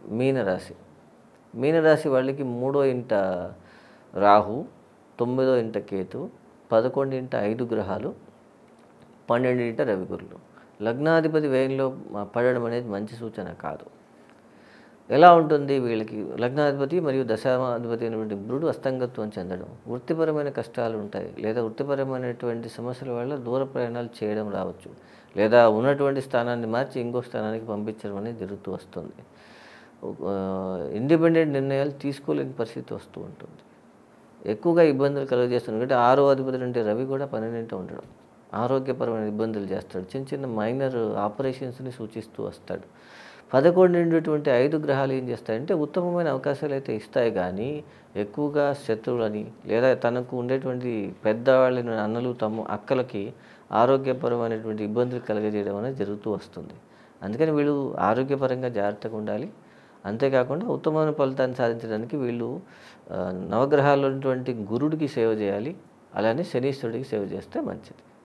మీనరాశి. మీనరాశి వాళ్ళకి 3వ ఇంట రాహు, 9వ ఇంట కేతు, 11 ఇంట 5 గ్రహాలు, 12 ఇంట రవిగురులు. లగ్నాధిపతి వ్యయంలో పడడం అనేది మంచి సూచన కాదు. ఎలా ఉంటుంది వీళ్ళకి? లగ్నాధిపతి మరియు దశామాధిపతి అయినటువంటి బుధుడు అస్తంగత్వం చెందడం, వృత్తిపరమైన కష్టాలు ఉంటాయి, లేదా వృత్తిపరమైనటువంటి సమస్యల వల్ల దూర ప్రయాణాలు చేయడం రావచ్చు, లేదా ఉన్నటువంటి స్థానాన్ని మార్చి ఇంకో స్థానానికి పంపించడం అనేది జరుగుతూ వస్తుంది. ఇండిపెండెంట్ నిర్ణయాలు తీసుకోలేని పరిస్థితి వస్తూ ఉంటుంది. ఎక్కువగా ఇబ్బందులు కలుగజేస్తుంది. ఎందుకంటే 6వ అధిపతి అంటే రవి కూడా 12ంట ఉండడం ఆరోగ్యపరమైన ఇబ్బందులు చేస్తాడు. చిన్న చిన్న మైనర్ ఆపరేషన్స్ని సూచిస్తూ వస్తాడు. 11 ఉండేటువంటి 5 గ్రహాలు ఏం చేస్తాయంటే ఉత్తమమైన అవకాశాలు అయితే ఇస్తాయి, కానీ ఎక్కువగా శత్రువులని లేదా తనకు ఉండేటువంటి పెద్దవాళ్ళని అన్నలు అక్కలకి ఆరోగ్యపరమైనటువంటి ఇబ్బందులు కలుగజేయడం అనేది జరుగుతూ వస్తుంది. అందుకని వీళ్ళు ఆరోగ్యపరంగా జాగ్రత్తగా ఉండాలి. అంతేకాకుండా ఉత్తమమైన ఫలితాన్ని సాధించడానికి వీళ్ళు నవగ్రహాల్లో ఉన్నటువంటి గురుడికి సేవ చేయాలి, అలానే శనీశ్వరుడికి సేవ చేస్తే మంచిది.